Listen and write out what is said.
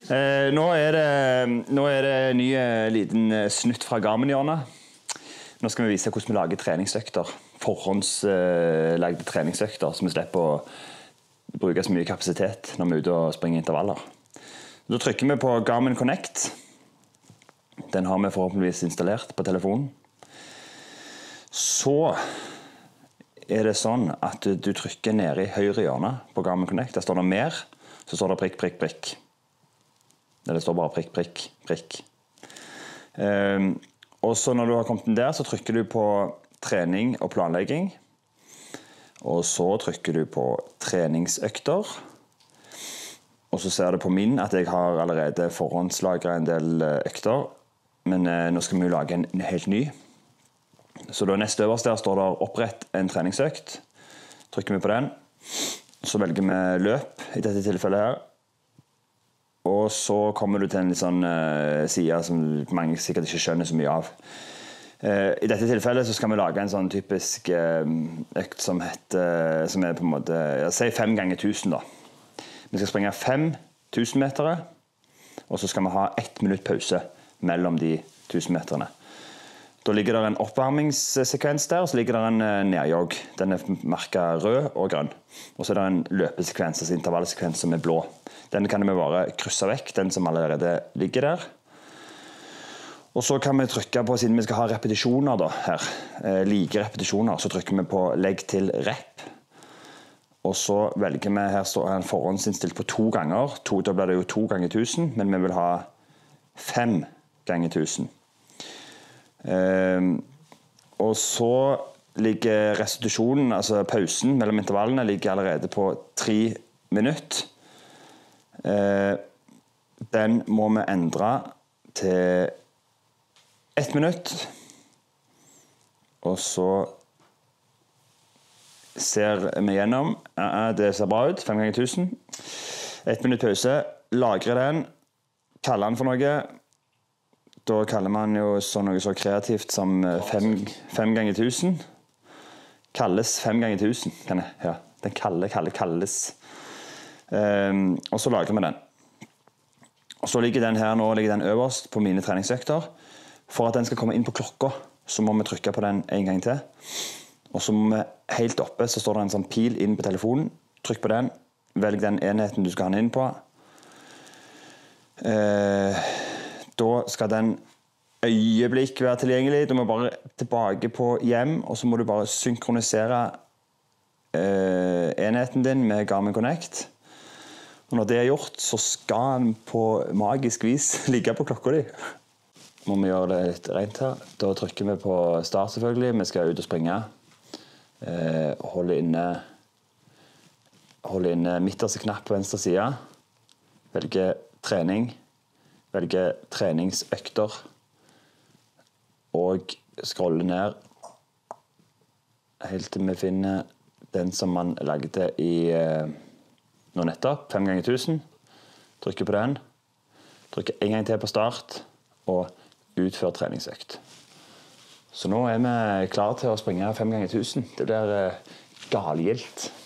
Nå er det en ny liten snutt fra Garmin-hjørnet. Nå skal vi vise hvordan vi lager treningsøkter. Forhåndslagde treningsøkter, så vi slipper å bruke så mye kapasitet når vi er ute og springer intervaller. Da trykker vi på Garmin Connect. Den har vi forhåpentligvis installert på telefonen. Så er det sånn at du trykker nede i høyre hjørne på Garmin Connect. Der står det mer, så står det prikk, prikk, prikk. Det står bare prikk, prikk, prikk. Og så når du har kommet inn der, så trykker du på trening og planlegging. Og så trykker du på treningsøkter. Og så ser du på min at jeg har allerede forhåndslagret en del økter. Men nå skal vi jo lage en helt ny. Så da neste øverst der står det opprett en treningsøkt. Trykker vi på den. Så velger vi løp i dette tilfellet her. Og så kommer du til en litt sånn side som mange sikkert ikke skjønner så mye av. I dette tilfellet så skal vi lage en sånn typisk økt som er på en måte, si 5 ganger 1000 da. Vi skal springe 5000 meter, og så skal vi ha 1 minutt pause mellom de 1000 meterne. Da ligger det en oppvarmingssekvens der, og så ligger det en nedjogg. Den er market rød og grønn. Og så er det en løpesekvens, altså intervallsekvens som er blå. Den kan vi bare krysse vekk, den som allerede ligger der. Og så kan vi trykke på, siden vi skal ha repetisjoner da, her, like repetisjoner, så trykker vi på legg til rep. Og så velger vi, her står en forhåndsinnstilt på 2 ganger. Da blir det jo 2 ganger 1000, men vi vil ha 5 ganger 1000. Og så ligger restitusjonen, altså pausen mellom intervallene, ligger allerede på 3 minutter. Den må vi endre til 1 minutt. Og så ser vi gjennom. Det ser bra ut, 5 ganger 1000. 1 minutt pause. Lagre den. Kalle den for noe. Da kaller man jo noe så kreativt som 5 ganger 1000. Kalles 5 ganger 1000. Ja, den kalles. Og så lager vi den. Og så ligger den her nå, ligger den øverst på mine treningsøkter. For at den skal komme inn på klokka, så må vi trykke på den en gang til. Og så må vi helt oppe, så står det en sånn pil inn på telefonen. Trykk på den. Velg den enheten du skal ha den inn på. Da skal den øyeblikk være tilgjengelig. Du må bare tilbake på hjem, og så må du bare synkronisere enheten din med Garmin Connect. Og når det er gjort, så skal den på magisk vis ligge på klokka di. Må vi gjøre det litt rent her. Da trykker vi på start selvfølgelig. Vi skal ut og springe. Holde inne midterste knapp på venstre side. Velge trening. Velge treningsøkter. Og scrolle ned. Helt til vi finner den som man lagde i nå nettopp. 5 ganger 1000. Trykker på den. Trykker en gang til på start. Og utfør treningsøkt. Så nå er vi klare til å springe 5 ganger 1000. Det blir galgildt.